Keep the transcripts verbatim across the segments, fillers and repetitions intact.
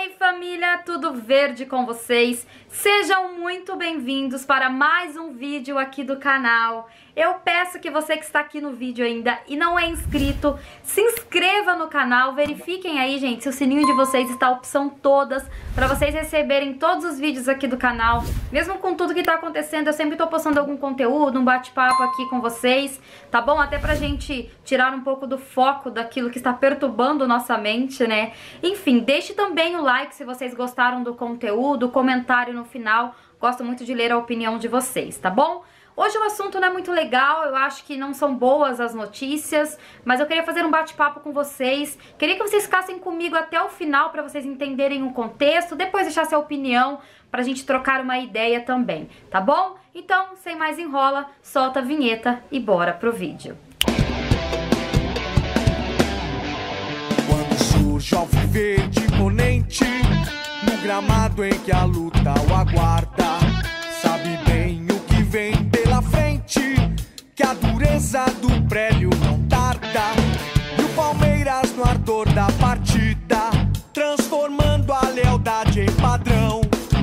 aí, família, tudo verde com vocês? Sejam muito bem-vindos para mais um vídeo aqui do canal. Eu peço que você que está aqui no vídeo ainda e não é inscrito, se inscreva no canal, verifiquem aí, gente, se o sininho de vocês está a opção todas, para vocês receberem todos os vídeos aqui do canal. Mesmo com tudo que está acontecendo, eu sempre estou postando algum conteúdo, um bate-papo aqui com vocês, tá bom? Até pra gente tirar um pouco do foco daquilo que está perturbando nossa mente, né? Enfim, deixe também o like se vocês gostaram do conteúdo, comentário no final, gosto muito de ler a opinião de vocês, tá bom? Hoje o assunto não é muito legal, eu acho que não são boas as notícias, mas eu queria fazer um bate-papo com vocês. Queria que vocês ficassem comigo até o final para vocês entenderem o contexto, depois deixar sua opinião pra gente trocar uma ideia também, tá bom? Então, sem mais enrola, solta a vinheta e bora pro vídeo. Quando surge ao verde imponente, no gramado em que a luta o aguarda, sabe bem o que vem pela frente, que a dureza do prédio não tarda. E o Palmeiras no ardor da partida, transformando a lealdade em padrão,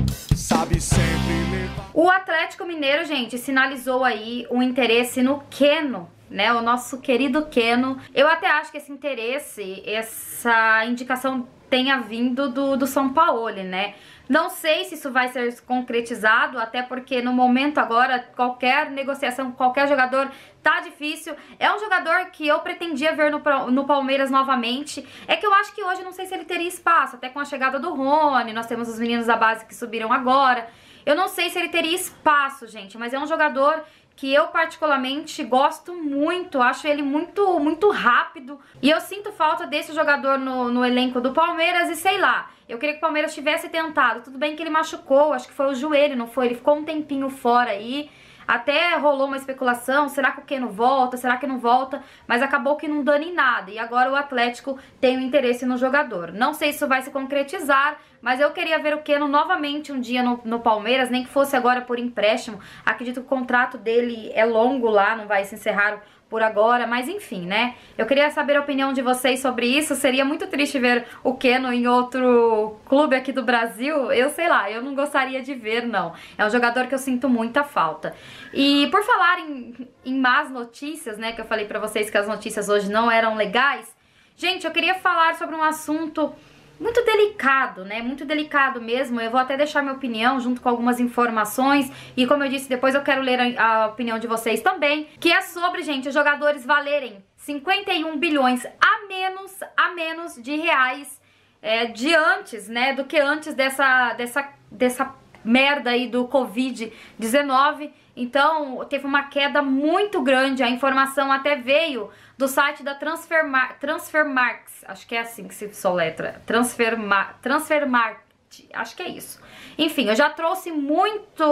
sabe sempre levar... O Atlético Mineiro, gente, sinalizou aí um interesse no Keno, né, o nosso querido Keno. Eu até acho que esse interesse, essa indicação tenha vindo do, do São Paulo, né? Não sei se isso vai ser concretizado, até porque no momento agora, qualquer negociação, qualquer jogador tá difícil. É um jogador que eu pretendia ver no, no Palmeiras novamente. É que eu acho que hoje não sei se ele teria espaço, até com a chegada do Rony, nós temos os meninos da base que subiram agora. Eu não sei se ele teria espaço, gente, mas é um jogador que eu particularmente gosto muito, acho ele muito, muito rápido. E eu sinto falta desse jogador no, no elenco do Palmeiras e sei lá, eu queria que o Palmeiras tivesse tentado. Tudo bem que ele machucou, acho que foi o joelho, não foi? Ele ficou um tempinho fora aí. Até rolou uma especulação, será que o Keno volta, será que não volta? Mas acabou que não dando em nada. E agora o Atlético tem um interesse no jogador. Não sei se isso vai se concretizar, mas eu queria ver o Keno novamente um dia no, no Palmeiras, nem que fosse agora por empréstimo. Acredito que o contrato dele é longo lá, não vai se encerrar por agora, mas enfim, né? Eu queria saber a opinião de vocês sobre isso. Seria muito triste ver o Keno em outro clube aqui do Brasil. Eu sei lá, eu não gostaria de ver, não. É um jogador que eu sinto muita falta. E por falar em, em más notícias, né? Que eu falei pra vocês que as notícias hoje não eram legais. Gente, eu queria falar sobre um assunto muito delicado, né? Muito delicado mesmo. Eu vou até deixar minha opinião junto com algumas informações. E como eu disse, depois eu quero ler a, a opinião de vocês também. Que é sobre, gente, os jogadores valerem cinquenta e um bilhões a menos, a menos de reais é, de antes, né? Do que antes dessa, dessa, dessa merda aí do Covid dezenove. Então, teve uma queda muito grande. A informação até veio do site da Transfermar, Transfermarkt, acho que é assim que se soletra, Transfermar, Transfermarkt, acho que é isso. Enfim, eu já trouxe muito,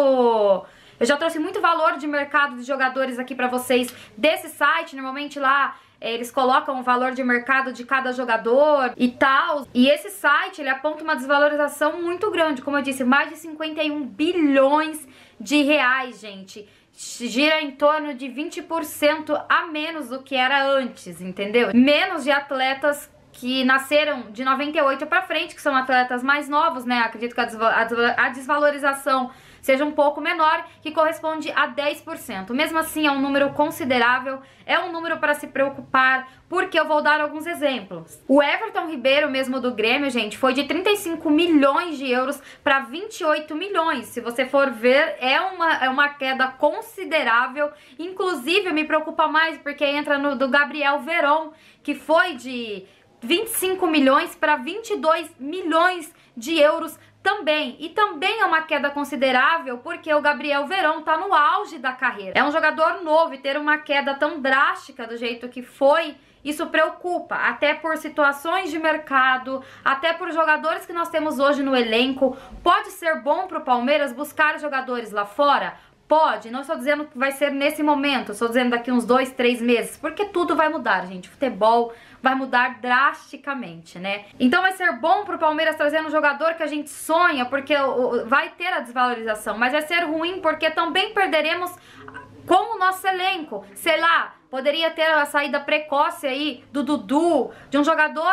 eu já trouxe muito valor de mercado de jogadores aqui pra vocês desse site. Normalmente lá eles colocam o valor de mercado de cada jogador e tal. E esse site, ele aponta uma desvalorização muito grande, como eu disse, mais de cinquenta e um bilhões de reais, gente. Gira em torno de vinte por cento a menos do que era antes, entendeu? Menos de atletas que nasceram de noventa e oito pra frente, que são atletas mais novos, né? Acredito que a desvalorização seja um pouco menor, que corresponde a dez por cento. Mesmo assim, é um número considerável, é um número para se preocupar, porque eu vou dar alguns exemplos. O Everton Ribeiro, mesmo do Grêmio, gente, foi de trinta e cinco milhões de euros para vinte e oito milhões. Se você for ver, é uma, é uma queda considerável. Inclusive, me preocupa mais porque entra no do Gabriel Veron, que foi de vinte e cinco milhões para vinte e dois milhões de euros também. E também é uma queda considerável porque o Gabriel Veron tá no auge da carreira. É um jogador novo e ter uma queda tão drástica do jeito que foi, isso preocupa, até por situações de mercado, até por jogadores que nós temos hoje no elenco. Pode ser bom pro Palmeiras buscar jogadores lá fora? Pode, não estou dizendo que vai ser nesse momento, estou dizendo daqui uns dois, três meses, porque tudo vai mudar, gente. Futebol vai mudar drasticamente, né? Então vai ser bom pro Palmeiras trazer um jogador que a gente sonha, porque vai ter a desvalorização, mas vai ser ruim porque também perderemos com o nosso elenco. Sei lá, poderia ter a saída precoce aí do Dudu, de um jogador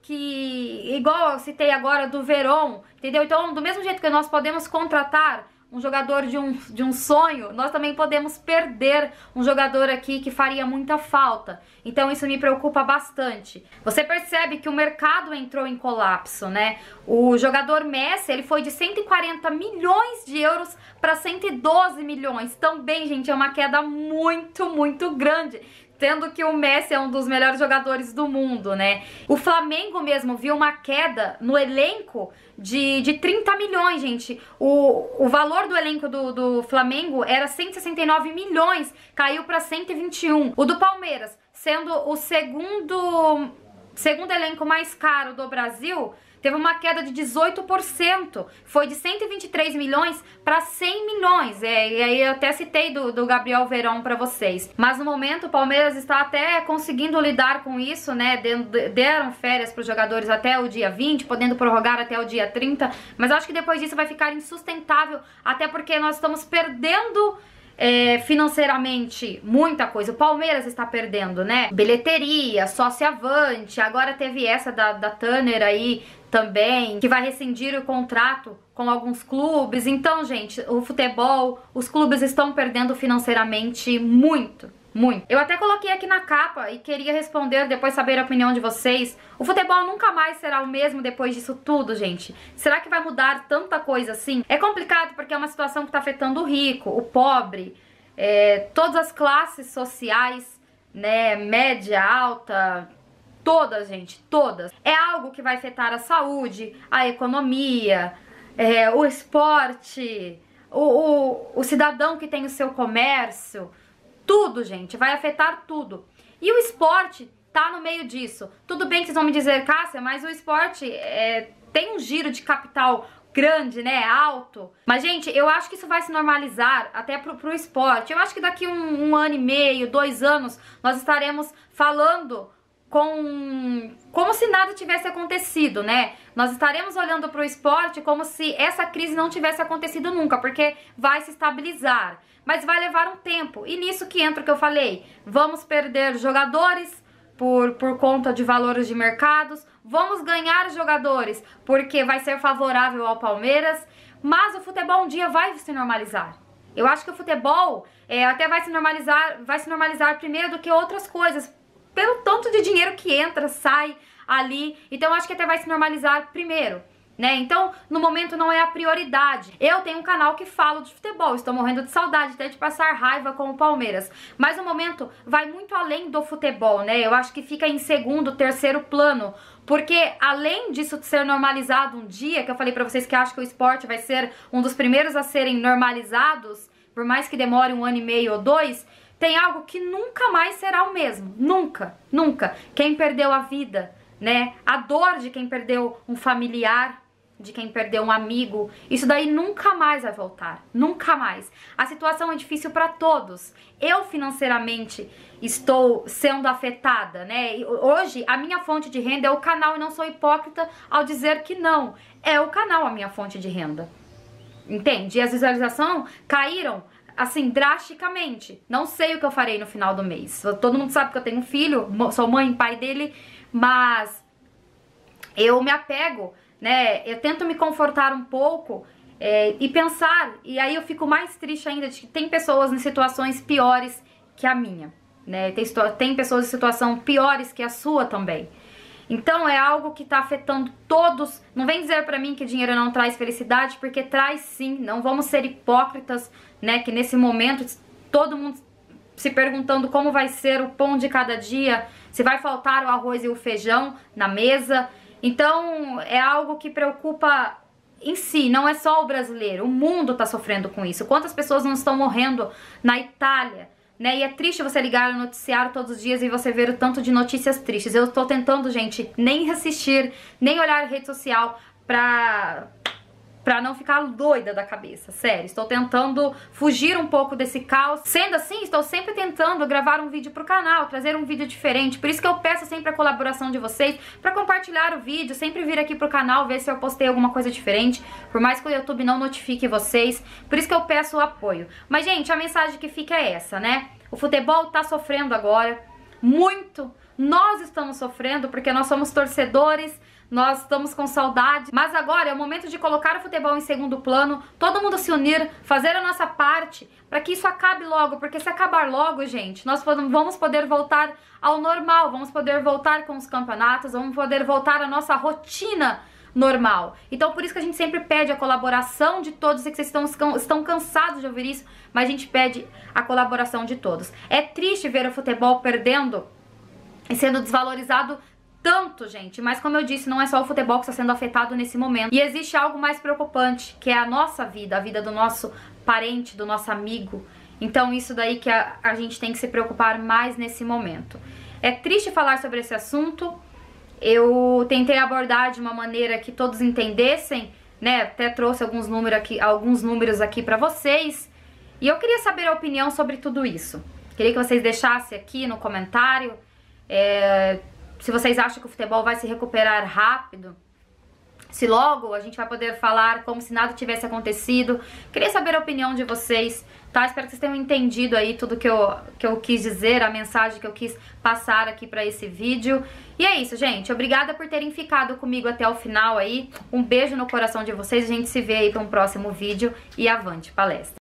que, igual eu citei agora do Verón, entendeu? Então, do mesmo jeito que nós podemos contratar um jogador de um, de um sonho, nós também podemos perder um jogador aqui que faria muita falta. Então isso me preocupa bastante. Você percebe que o mercado entrou em colapso, né? O jogador Messi, ele foi de cento e quarenta milhões de euros para cento e doze milhões. Também, gente, é uma queda muito, muito grande. Tendo que o Messi é um dos melhores jogadores do mundo, né? O Flamengo mesmo viu uma queda no elenco de, de trinta milhões, gente. O, o valor do elenco do, do Flamengo era cento e sessenta e nove milhões, caiu para cento e vinte e um. O do Palmeiras, sendo o segundo, segundo elenco mais caro do Brasil, teve uma queda de dezoito por cento, foi de cento e vinte e três milhões para cem milhões, é, e aí eu até citei do, do Gabriel Verón para vocês. Mas no momento o Palmeiras está até conseguindo lidar com isso, né, deram férias para os jogadores até o dia vinte, podendo prorrogar até o dia trinta, mas acho que depois disso vai ficar insustentável, até porque nós estamos perdendo... É, financeiramente, muita coisa. O Palmeiras está perdendo, né? Bilheteria, sócio-avante. Agora teve essa da, da Tanner aí também, que vai rescindir o contrato com alguns clubes. Então, gente, o futebol, os clubes estão perdendo financeiramente muito. Muito. Eu até coloquei aqui na capa e queria responder, depois saber a opinião de vocês. O futebol nunca mais será o mesmo depois disso tudo, gente. Será que vai mudar tanta coisa assim? É complicado porque é uma situação que está afetando o rico, o pobre, é, todas as classes sociais, né, média, alta, todas, gente, todas. É algo que vai afetar a saúde, a economia, é, o esporte, o, o, o cidadão que tem o seu comércio. Tudo, gente, vai afetar tudo. E o esporte tá no meio disso. Tudo bem que vocês vão me dizer, Cássia, mas o esporte é, tem um giro de capital grande, né, alto. Mas, gente, eu acho que isso vai se normalizar até pro, pro esporte. Eu acho que daqui um, um ano e meio, dois anos, nós estaremos falando com como se nada tivesse acontecido, né? Nós estaremos olhando para o esporte como se essa crise não tivesse acontecido nunca, porque vai se estabilizar, mas vai levar um tempo. E nisso que entra o que eu falei, vamos perder jogadores por, por conta de valores de mercados, vamos ganhar jogadores porque vai ser favorável ao Palmeiras, mas o futebol um dia vai se normalizar. Eu acho que o futebol é, até vai se normalizar, vai se normalizar primeiro do que outras coisas, pelo tanto de dinheiro que entra, sai ali. Então eu acho que até vai se normalizar primeiro, né? Então, no momento não é a prioridade. Eu tenho um canal que falo de futebol, estou morrendo de saudade até de passar raiva com o Palmeiras. Mas no momento vai muito além do futebol, né? Eu acho que fica em segundo, terceiro plano. Porque além disso ser normalizado um dia, que eu falei pra vocês que acho que o esporte vai ser um dos primeiros a serem normalizados, por mais que demore um ano e meio ou dois, tem algo que nunca mais será o mesmo. Nunca, nunca. Quem perdeu a vida, né? A dor de quem perdeu um familiar, de quem perdeu um amigo, isso daí nunca mais vai voltar. Nunca mais. A situação é difícil para todos. Eu financeiramente estou sendo afetada, né? Hoje a minha fonte de renda é o canal e não sou hipócrita ao dizer que não. É o canal a minha fonte de renda. Entende? E as visualizações caíram assim, drasticamente. Não sei o que eu farei no final do mês. Todo mundo sabe que eu tenho um filho, sou mãe e pai dele, mas eu me apego, né? Eu tento me confortar um pouco é, e pensar, e aí eu fico mais triste ainda de que tem pessoas em situações piores que a minha, né? Tem, tem pessoas em situação piores que a sua também. Então é algo que tá afetando todos. Não vem dizer pra mim que dinheiro não traz felicidade, porque traz sim. Não vamos ser hipócritas, né? Que nesse momento todo mundo se perguntando como vai ser o pão de cada dia, se vai faltar o arroz e o feijão na mesa. Então é algo que preocupa em si, não é só o brasileiro. O mundo tá sofrendo com isso. Quantas pessoas não estão morrendo na Itália? Né? E é triste você ligar no noticiário todos os dias e você ver o tanto de notícias tristes. Eu tô tentando, gente, nem assistir, nem olhar a rede social pra, pra não ficar doida da cabeça. Sério, estou tentando fugir um pouco desse caos. Sendo assim, estou sempre tentando gravar um vídeo pro canal, trazer um vídeo diferente. Por isso que eu peço sempre a colaboração de vocês pra compartilhar o vídeo, sempre vir aqui pro canal, ver se eu postei alguma coisa diferente. Por mais que o YouTube não notifique vocês. Por isso que eu peço o apoio. Mas, gente, a mensagem que fica é essa, né? O futebol tá sofrendo agora muito, nós estamos sofrendo porque nós somos torcedores, nós estamos com saudade, mas agora é o momento de colocar o futebol em segundo plano, todo mundo se unir, fazer a nossa parte, para que isso acabe logo, porque se acabar logo, gente, nós vamos poder voltar ao normal, vamos poder voltar com os campeonatos, vamos poder voltar à nossa rotina normal. Então por isso que a gente sempre pede a colaboração de todos. Sei que vocês estão, estão cansados de ouvir isso, mas a gente pede a colaboração de todos. É triste ver o futebol perdendo e sendo desvalorizado tanto, gente, mas como eu disse, não é só o futebol que está sendo afetado nesse momento. E existe algo mais preocupante, que é a nossa vida, a vida do nosso parente, do nosso amigo. Então isso daí que a, a gente tem que se preocupar mais nesse momento. É triste falar sobre esse assunto. Eu tentei abordar de uma maneira que todos entendessem, né? Até trouxe alguns números aqui, alguns números aqui pra vocês. E eu queria saber a opinião sobre tudo isso. Queria que vocês deixassem aqui no comentário é, se vocês acham que o futebol vai se recuperar rápido, se logo a gente vai poder falar como se nada tivesse acontecido. Queria saber a opinião de vocês, tá? Espero que vocês tenham entendido aí tudo que eu, que eu quis dizer, a mensagem que eu quis passar aqui pra esse vídeo. E é isso, gente. Obrigada por terem ficado comigo até o final aí. Um beijo no coração de vocês. A gente se vê aí para um próximo vídeo. E avante palestra!